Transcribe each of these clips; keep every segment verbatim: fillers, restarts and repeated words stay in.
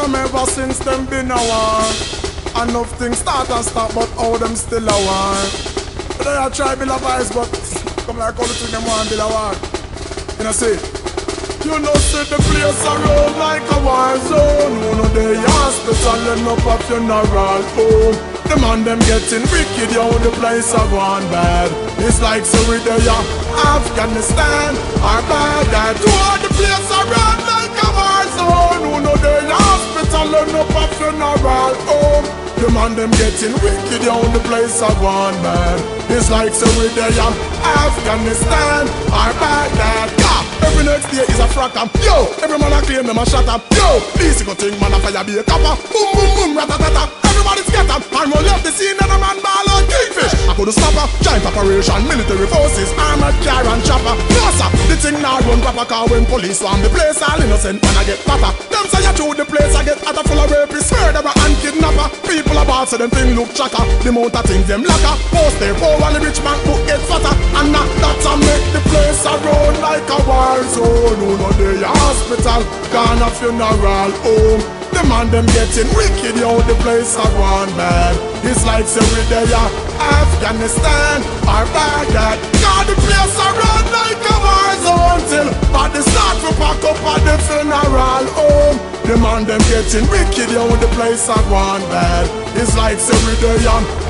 from ever since them been a war. Enough things start and stop, but all them still a war. They a try build a vice, but come like all the thing them want build a war. You know see, you know see the place around like a war zone. You know they hospital and up a funeral home. The man them getting wicked, yo, the place a gone bad. It's like so we there, Afghanistan or Baghdad. You know the place around like a war zone. You know they hospital and up a funeral home. The man them getting wicked, yo, the place a gone bad. It's like so we there, Afghanistan or Baghdad. Every next day is a fracker. Yo, every man a claim them a shatter. Yo, this go thing man a fire be a copper. Boom boom boom ratatata. Everybody scatter. And roll up the scene and a man ball out kingfish. I could stop her. Giant operation, military forces, armored car and chopper. No sir, the thing now run proper car when police swarm the place. All innocent man I get papa. Them say you through the place I get at a full of rapists, murderer and kidnapper. People about so them thing look chaka. The amount of things them lacquer. Post their poor while the rich man book get fatter. And not that I make the place around like a war zone. You know the hospital, gone a funeral home. The man them getting wicked, yo, the place a gone bad. It's like say we there, Afghanistan or Baghdad. God, the place around like a war zone. Till but the start to pack up at the funeral home. The man them getting wicked, yo, the place a gone bad. It's like say we there,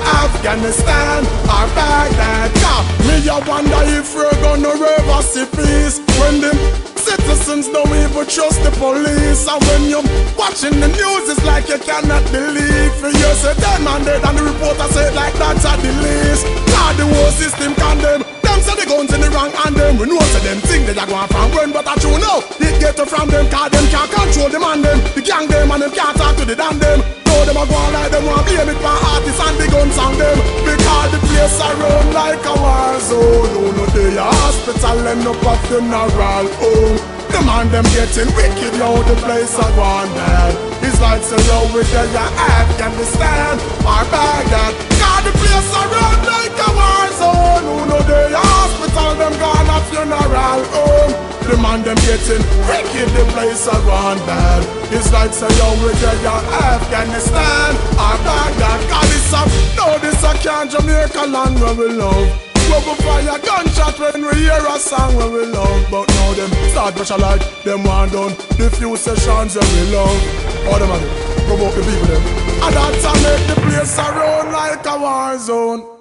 Afghanistan or Baghdad. God, me a wonder if we're gonna ever see peace when them citizens don't even trust the police. And when you're watching the news, it's like you cannot believe. For years a dead man dead and the reporter say like that's at the least. God, the whole system condemn. Them say the guns in the wrong and them. We know say them think they are going from run, but I true know it get from them. Cause them can't control them and them. The gang them and them can't talk to the damn them. No, them a go on like them want blame it for artists and the guns on them. Because the place around like a war zone. You know they a hospital and up a funeral home. The man them getting wicked, yo, the place a gone bad. It's like so yo, we there ya Afghanistan or Baghdad. God, the place around like a war zone. You know they a hospital, them gone a funeral home. The man them getting wicked, the place a gone bad. It's like so yo, we there ya Afghanistan or Baghdad. God, it's a, no, this a can't Jamaica land where we love. Global fire, gunshot when we hear a song where we love. But now them start brush a light, them want done the few sessions where we love. All them a do, provoke the people them. And that's a make the place around like a war zone.